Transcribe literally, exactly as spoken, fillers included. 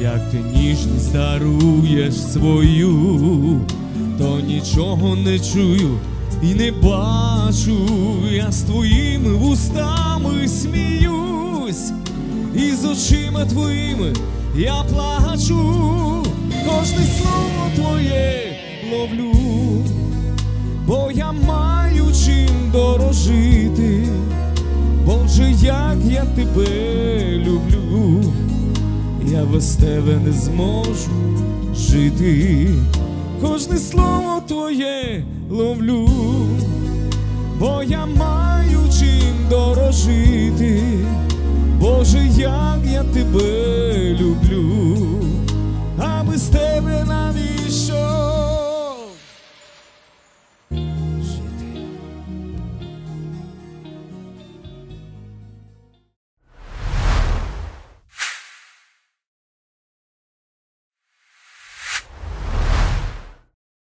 як ти ніжність даруєш свою, то нічого не чую і не бачу. Я з твоїми вустами сміюсь, і з очима твоїми я плачу. Кожне слово твоє ловлю, бо я маю чим дорожити. Боже, як я тебе люблю, я без тебе не зможу жити. Кожне слово твоє ловлю, бо я маю чим дорожити. Боже, як я тебе